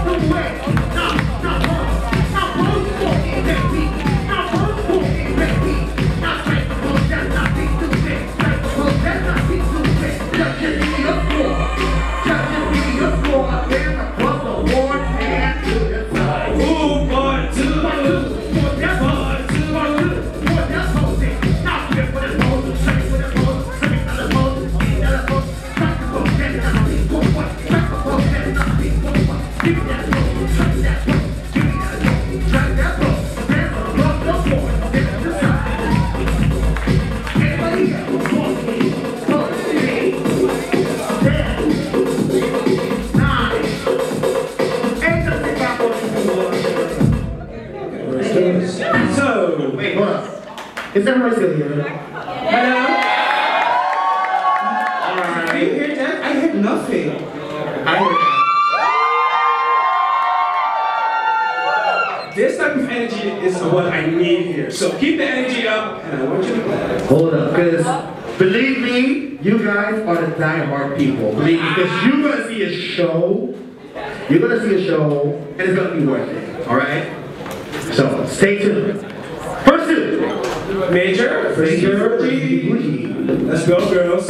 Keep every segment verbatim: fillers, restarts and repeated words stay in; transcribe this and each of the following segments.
So, wait, hold on. Is everybody still here? Hello? Alright. Are you hear that? I heard nothing. I heard that. This type of energy is what I need here. So keep the energy up, and I want you to clap. Hold up, because believe me, you guys are the die-hard people. Believe me, because you're going to see a show. You're going to see a show, and it's going to be worth it. Alright? So, stay tuned. First two. Major, Major, G. Let's go, girls.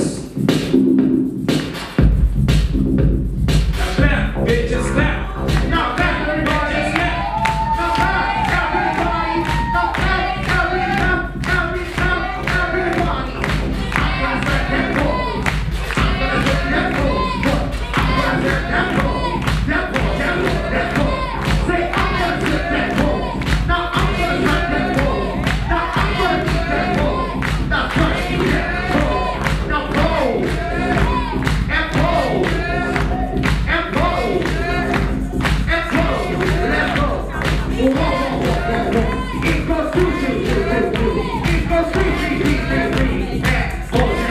Now clap, bitches, clap. Now clap, everybody. Bitches, clap. Now clap, everybody. Now clap, everybody. Everybody, everybody. I'm gonna set that pose. I'm gonna set that pose. I'm gonna set that pose. That pose, that pose, that pose. Say, I'm gonna set that pose. Now I'm gonna set that pose. Now I'm gonna set that pose. Now touch that pose. Now pose. And pose. And pose. And pose. Let's go. Whoa, whoa, whoa, whoa, whoa. It goes sushi. It goes sushi. And pose.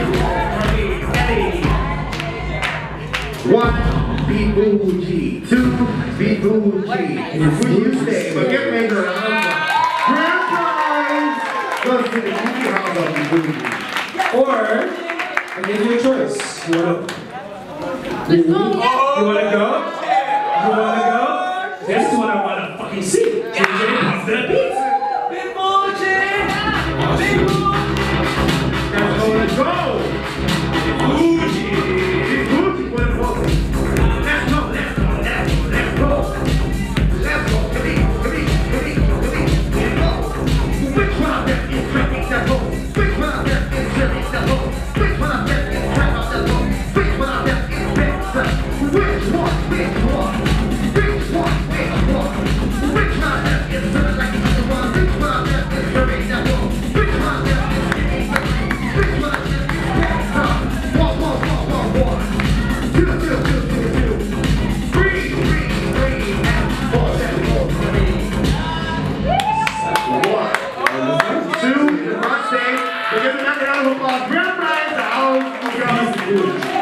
One, be bougie. Two, be bougie. Bougie you stay, but get Major a round of grand prize goes to the Bougie House of the Bougie. Or, I give you a choice. You wanna, you, you wanna go? You wanna go? This is what I wanna fucking see. J J puff that beat. Big bougie. Big bougie. Let's go, let's go. Big bougie. Big bougie. Let's go. Let's go, let's go, let's go, let's go. Let's go. Come here, come here, come here, come here. Let's go. Which one of them is trapping that hole? Which one of them is trapping that hole? Which one of them is trapping that hole? Which one of them is better? Which one? Which one? Which one? Which one? Which one of them is serving like the other one? Which one of them is serving that hole? Which one of them is giving the Which one of them is better? One, one, one, one, one. Two, two, two, two, two. Three, three, three, and four, seven, four, three. One, two, on stage. We're giving another round of applause. Grand prize, the house.